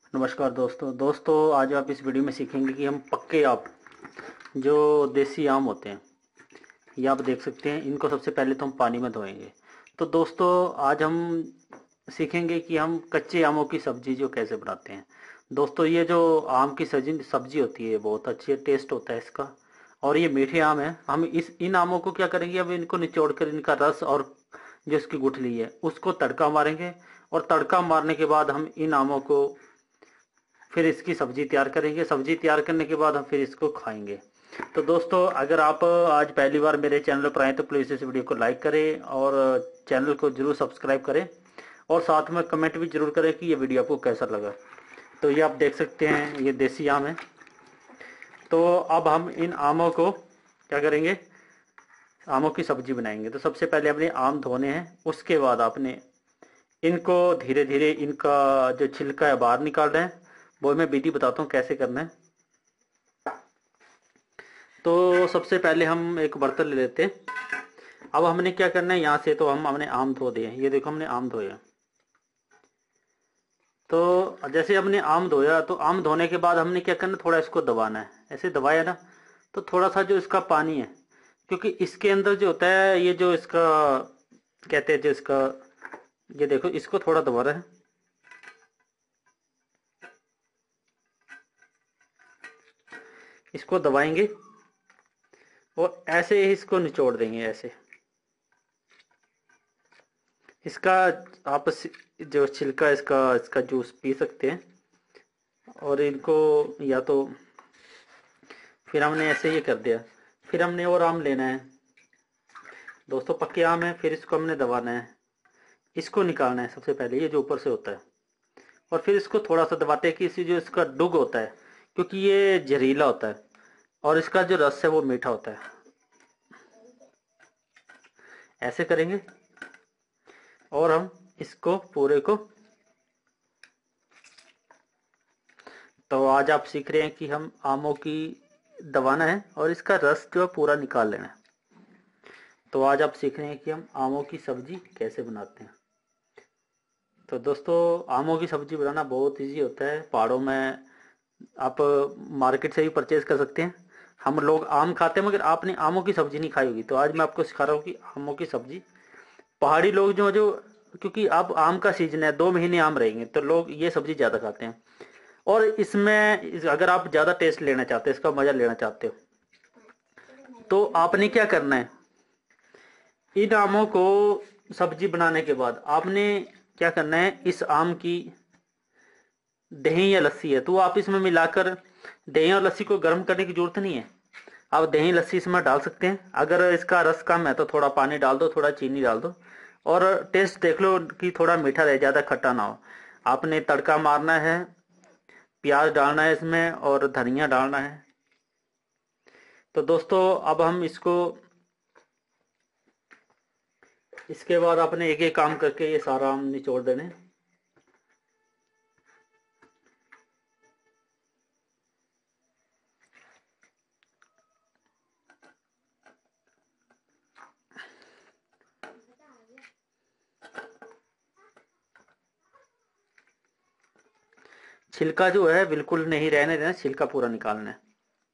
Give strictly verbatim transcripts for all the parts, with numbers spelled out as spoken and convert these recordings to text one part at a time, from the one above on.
नमस्कार दोस्तों दोस्तों आज आप इस वीडियो में सीखेंगे कि हम पक्के आम जो देसी आम होते हैं ये आप देख सकते हैं। इनको सबसे पहले तो हम पानी में धोएंगे। तो दोस्तों आज हम सीखेंगे कि हम कच्चे आमों की सब्जी जो कैसे बनाते हैं। दोस्तों ये जो आम की सब्जी सब्जी होती है बहुत अच्छी टेस्ट होता है इसका, और ये मीठे आम है। हम इस इन आमों को क्या करेंगे, अब इनको निचोड़ कर इनका रस और जो इसकी गुठली है उसको तड़का मारेंगे, और तड़का मारने के बाद हम इन आमों को फिर इसकी सब्जी तैयार करेंगे। सब्जी तैयार करने के बाद हम फिर इसको खाएंगे। तो दोस्तों अगर आप आज पहली बार मेरे चैनल पर आए तो प्लीज़ इस वीडियो को लाइक करें और चैनल को जरूर सब्सक्राइब करें, और साथ में कमेंट भी जरूर करें कि ये वीडियो आपको कैसा लगा। तो ये आप देख सकते हैं ये देसी आम है। तो अब हम इन आमों को क्या करेंगे, आमों की सब्जी बनाएंगे। तो सबसे पहले अपने आम धोने हैं, उसके बाद आपने इनको धीरे धीरे इनका जो छिलका है बाहर निकालना है। वो मैं विधि बताता हूँ कैसे करना है। तो सबसे पहले हम एक बर्तन ले लेते हैं। अब हमने क्या करना है, यहाँ से तो हम हमने आम धो दिए, ये देखो हमने आम धोया। तो जैसे हमने आम धोया तो आम धोने के बाद हमने क्या करना, थोड़ा इसको दबाना है। ऐसे दबाया ना तो थोड़ा सा जो इसका पानी है, क्योंकि इसके अंदर जो होता है ये जो इसका कहते हैं जो इसका, ये देखो इसको थोड़ा दबा रहा है, इसको दबाएंगे और ऐसे ही इसको निचोड़ देंगे। ऐसे इसका आप जो छिलका इसका इसका जूस पी सकते हैं। और इनको या तो फिर हमने ऐसे ही कर दिया। फिर हमने और आम लेना है दोस्तों, पक्के आम है। फिर इसको हमने दबाना है, इसको निकालना है सबसे पहले, ये जो ऊपर से होता है। और फिर इसको थोड़ा सा दबाते हैं कि इसी जो इसका डुग होता है, क्योंकि ये जहरीला होता है और इसका जो रस है वो मीठा होता है। ऐसे करेंगे और हम इसको पूरे को, तो आज आप सीख रहे हैं कि हम आमों की दबाना है और इसका रस जो है पूरा निकाल लेना है। तो आज आप सीख रहे हैं कि हम आमों की सब्जी कैसे बनाते हैं। तो दोस्तों आमों की सब्जी बनाना बहुत इजी होता है। पहाड़ों में आप मार्केट से भी परचेज कर सकते हैं। हम लोग आम खाते हैं मगर आपने आमों की सब्जी नहीं खाई होगी, तो आज मैं आपको सिखा रहा हूँ कि आमों की सब्जी पहाड़ी लोग जो जो क्योंकि अब आम का सीजन है, दो महीने आम रहेंगे, तो लोग ये सब्जी ज़्यादा खाते हैं। और इसमें अगर आप ज़्यादा टेस्ट लेना चाहते हो, इसका मज़ा लेना चाहते हो, तो आपने क्या करना है, इन आमों को सब्जी बनाने के बाद आपने क्या करना है, इस आम की दही या लस्सी है तो आप इसमें मिलाकर, दही और लस्सी को गर्म करने की जरूरत नहीं है, आप दही लस्सी इसमें डाल सकते हैं। अगर इसका रस कम है तो थोड़ा पानी डाल दो, थोड़ा चीनी डाल दो, और टेस्ट देख लो कि थोड़ा मीठा रहे, ज़्यादा खट्टा ना हो। आपने तड़का मारना है, प्याज डालना है इसमें और धनिया डालना है। तो दोस्तों अब हम इसको, इसके बाद आपने एक एक काम करके ये सारा आम निचोड़ देने। छिलका जो है बिल्कुल नहीं रहने देना, छिलका पूरा निकालना है।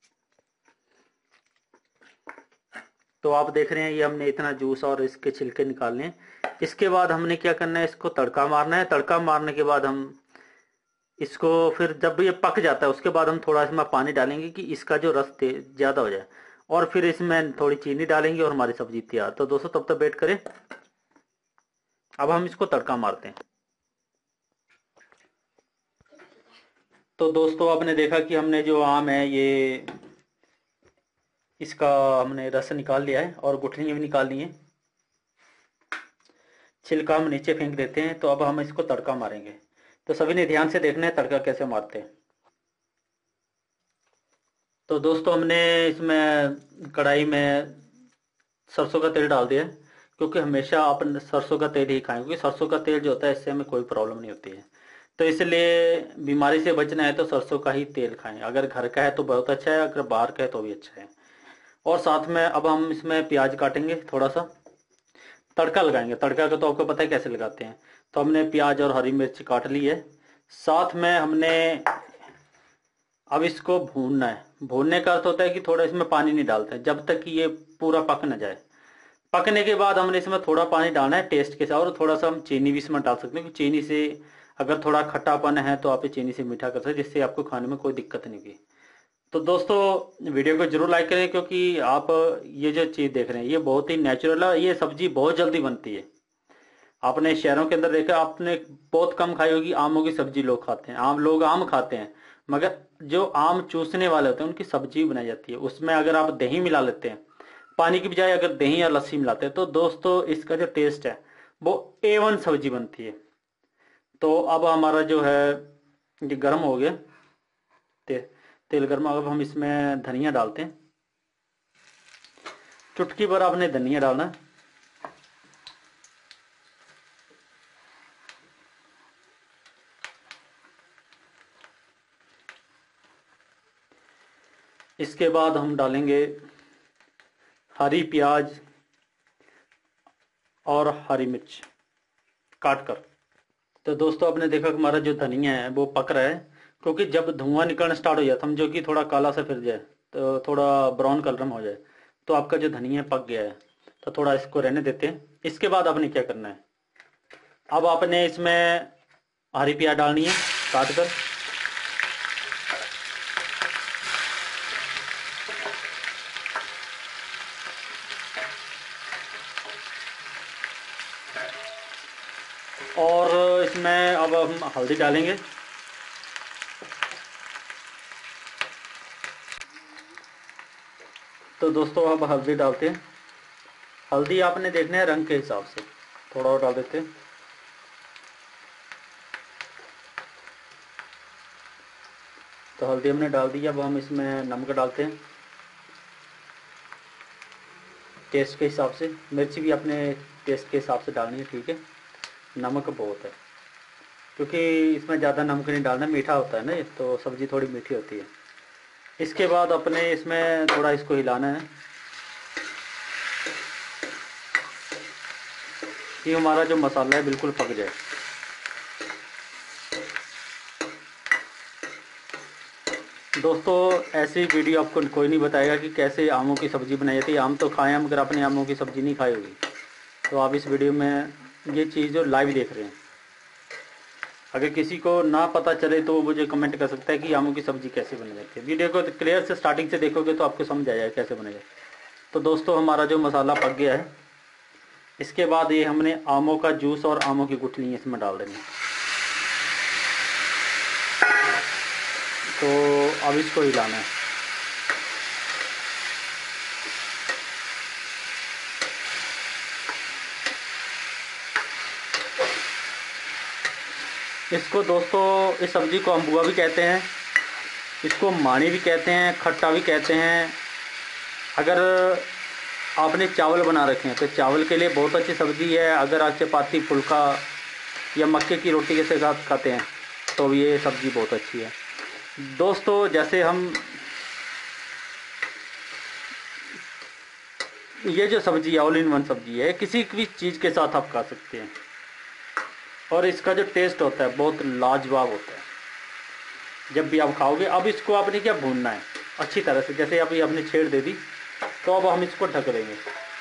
तो आप देख रहे हैं ये हमने इतना जूस और इसके छिलके निकालने हैं। इसके बाद हमने क्या करना है, इसको तड़का मारना है। तड़का मारने के बाद हम इसको फिर जब ये पक जाता है उसके बाद हम थोड़ा इसमें पानी डालेंगे कि इसका जो रस ज़्यादा हो जाए, और फिर इसमें थोड़ी चीनी डालेंगे और हमारी सब्जी तैयार। तो दोस्तों तब तक वेट करें, अब हम इसको तड़का मारते हैं। तो दोस्तों आपने देखा कि हमने जो आम है ये इसका हमने रस निकाल लिया है और गुठलियाँ भी निकाल ली हैं। छिलका हम नीचे फेंक देते हैं। तो अब हम इसको तड़का मारेंगे। तो सभी ने ध्यान से देखना है तड़का कैसे मारते हैं। तो दोस्तों हमने इसमें कढ़ाई में सरसों का तेल डाल दिया है, क्योंकि हमेशा आप सरसों का तेल ही खाएं, क्योंकि सरसों का तेल जो होता है इससे हमें कोई प्रॉब्लम नहीं होती है। तो इसलिए बीमारी से बचना है तो सरसों का ही तेल खाएं। अगर घर का है तो बहुत अच्छा है, अगर बाहर का है तो भी अच्छा है। और साथ में अब हम इसमें प्याज काटेंगे, थोड़ा सा तड़का लगाएंगे। तड़का का तो आपको पता है कैसे लगाते हैं। तो हमने प्याज और हरी मिर्च काट ली है, साथ में हमने अब इसको भूनना है। भूनने का अर्थ होता है कि थोड़ा इसमें पानी नहीं डालते हैं जब तक कि ये पूरा पक न जाए। पकने के बाद हमने इसमें थोड़ा पानी डालना है टेस्ट के साथ, और थोड़ा सा हम चीनी भी इसमें डाल सकते हैं, क्योंकि चीनी से अगर थोड़ा खट्टापन है तो आप चीनी से मीठा कर सकते हैं, जिससे आपको खाने में कोई दिक्कत नहीं होगी। तो दोस्तों वीडियो को जरूर लाइक करें, क्योंकि आप ये जो चीज़ देख रहे हैं ये बहुत ही नेचुरल है। ये सब्जी बहुत जल्दी बनती है। आपने शहरों के अंदर देखा, आपने बहुत कम खाई होगी आमों की सब्जी लोग खाते हैं। आम लोग आम खाते हैं, मगर जो आम चूसने वाले होते हैं उनकी सब्जी बनाई जाती है। उसमें अगर आप दही मिला लेते हैं, पानी की बजाय अगर दही या लस्सी मिलाते हैं, तो दोस्तों इसका जो टेस्ट है वो ए वन सब्जी बनती है। तो अब हमारा जो है ये गर्म हो गया ते, तेल गर्म। अब हम इसमें धनिया डालते हैं, चुटकी भर आपने धनिया डालना है। इसके बाद हम डालेंगे हरी प्याज और हरी मिर्च काट कर। तो दोस्तों आपने देखा कि हमारा जो धनिया है वो पक रहा है, क्योंकि जब धुआं निकलना स्टार्ट हो जाए, समझो कि थोड़ा काला सा फिर जाए, तो थोड़ा ब्राउन कलर में हो जाए, तो आपका जो धनिया पक गया है। तो थोड़ा इसको रहने देते हैं। इसके बाद आपने क्या करना है, अब आपने इसमें हरी प्याज डालनी है काट कर। और इसमें अब हम हल्दी डालेंगे। तो दोस्तों अब हल्दी डालते हैं। हल्दी आपने देखना है रंग के हिसाब से, थोड़ा और डाल देते हैं। तो हल्दी हमने डाल दी। अब हम इसमें नमक डालते हैं टेस्ट के हिसाब से। मिर्ची भी अपने टेस्ट के हिसाब से डालनी है, ठीक है। नमक बहुत है, क्योंकि इसमें ज़्यादा नमक नहीं डालना, मीठा होता है ना ये, तो सब्ज़ी थोड़ी मीठी होती है। इसके बाद अपने इसमें थोड़ा इसको हिलाना है कि हमारा जो मसाला है बिल्कुल पक जाए। दोस्तों ऐसी वीडियो आपको कोई नहीं बताएगा कि कैसे आमों की सब्ज़ी बनाई जाती है। आम तो खाएं हम, अगर आपने आमों की सब्ज़ी नहीं खाई होगी तो आप इस वीडियो में ये चीज़ जो लाइव देख रहे हैं, अगर किसी को ना पता चले तो वो मुझे कमेंट कर सकता है कि आमों की सब्ज़ी कैसे बनाई जाती है। वीडियो को क्लियर से स्टार्टिंग से देखोगे तो आपको समझ आ जाएगा कैसे बनेगा। तो दोस्तों हमारा जो मसाला पक गया है, इसके बाद ये हमने आमों का जूस और आमों की गुठली इसमें डाल देंगे। तो अब इसको हिलाना है। इसको दोस्तों, इस सब्ज़ी को अम्बुआ भी कहते हैं, इसको मानी भी कहते हैं, खट्टा भी कहते हैं। अगर आपने चावल बना रखे हैं तो चावल के लिए बहुत अच्छी सब्ज़ी है। अगर आप चपाती फुल्का या मक्के की रोटी के साथ खाते हैं तो ये सब्ज़ी बहुत अच्छी है। दोस्तों जैसे हम ये जो सब्ज़ी है ऑल इन वन सब्ज़ी है, किसी भी चीज़ के साथ आप खा सकते हैं, और इसका जो टेस्ट होता है बहुत लाजवाब होता है जब भी आप खाओगे। अब इसको आपने क्या भूनना है अच्छी तरह से, जैसे अभी आपने छेड़ दे दी, तो अब हम इसको ढक देंगे।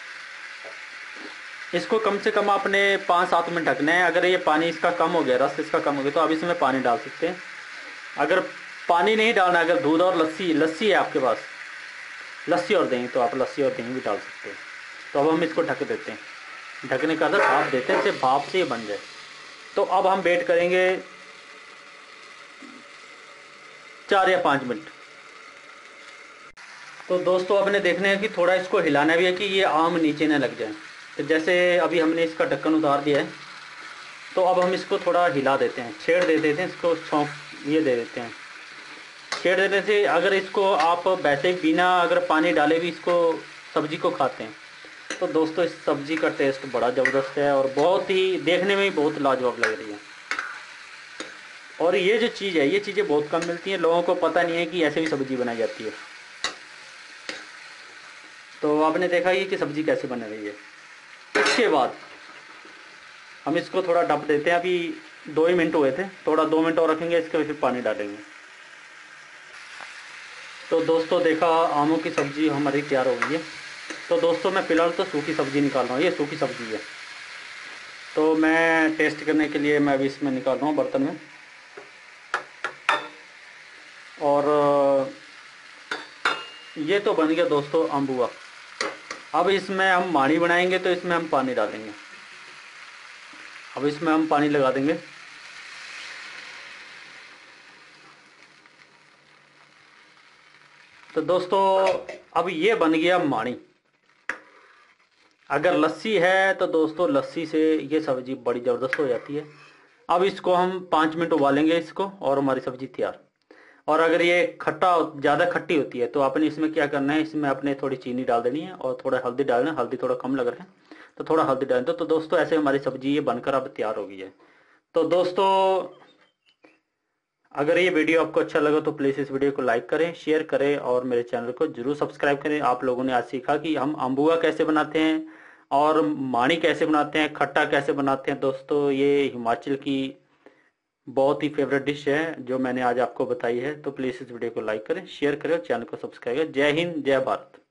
इसको कम से कम आपने पाँच सात मिनट ढकना है। अगर ये पानी इसका कम हो गया, रस इसका कम हो गया, तो अब इसमें पानी डाल सकते हैं। अगर पानी नहीं डालना, अगर दूध और लस्सी लस्सी है आपके पास, लस्सी और दही, तो आप लस्सी और दही भी डाल सकते हैं। तो अब हम इसको ढक देते हैं। ढकने का अर्थ भाप देते हैं, इसे भाप से ये बन जाए। तो अब हम वेट करेंगे चार या पाँच मिनट। तो दोस्तों आपने देखना है कि थोड़ा इसको हिलाना भी है कि ये आम नीचे ना लग जाए। तो जैसे अभी हमने इसका ढक्कन उतार दिया है, तो अब हम इसको थोड़ा हिला देते हैं, छेड़ दे देते हैं, इसको छौंक ये दे देते हैं। छेड़ देने से, अगर इसको आप वैसे बिना अगर पानी डाले भी इसको सब्ज़ी को खाते हैं, तो दोस्तों इस सब्ज़ी का टेस्ट बड़ा ज़बरदस्त है और बहुत ही देखने में ही बहुत लाजवाब लग रही है। और ये जो चीज़ है, ये चीज़ें बहुत कम मिलती हैं, लोगों को पता नहीं है कि ऐसे भी सब्ज़ी बनाई जाती है। तो आपने देखा ये कि सब्ज़ी कैसे बन रही है। इसके बाद हम इसको थोड़ा ढक देते हैं। अभी दो ही मिनट हुए थे, थोड़ा दो मिनट और रखेंगे, इसके फिर पानी डालेंगे। तो दोस्तों देखा, आमों की सब्ज़ी हमारी तैयार हो गई है। तो दोस्तों मैं फ़िलहाल तो सूखी सब्ज़ी निकाल रहा हूँ, ये सूखी सब्ज़ी है। तो मैं टेस्ट करने के लिए मैं अभी इसमें निकाल रहा हूँ बर्तन में। और ये तो बन गया दोस्तों अम्बुआ। अब इसमें हम मानी बनाएंगे, तो इसमें हम पानी डालेंगे। अब इसमें हम पानी लगा देंगे। तो दोस्तों अब ये बन गया मानी। अगर लस्सी है तो दोस्तों लस्सी से ये सब्जी बड़ी ज़बरदस्त हो जाती है। अब इसको हम पाँच मिनट उबालेंगे इसको, और हमारी सब्जी तैयार। और अगर ये खट्टा ज़्यादा खट्टी होती है तो आपने इसमें क्या करना है, इसमें अपने थोड़ी चीनी डाल देनी है और थोड़ा हल्दी डालना है। हल्दी थोड़ा कम लग रहा है तो थोड़ा हल्दी डाल दो। तो दोस्तों ऐसे हमारी सब्जी ये बनकर अब तैयार हो गई है। तो दोस्तों अगर ये वीडियो आपको अच्छा लगा तो प्लीज़ इस वीडियो को लाइक करें, शेयर करें और मेरे चैनल को जरूर सब्सक्राइब करें। आप लोगों ने आज सीखा कि हम अम्बुआ कैसे बनाते हैं और मानी कैसे बनाते हैं, खट्टा कैसे बनाते हैं। दोस्तों ये हिमाचल की बहुत ही फेवरेट डिश है जो मैंने आज आपको बताई है। तो प्लीज़ इस वीडियो को लाइक करें, शेयर करें और चैनल को सब्सक्राइब करें। जय हिंद, जय भारत।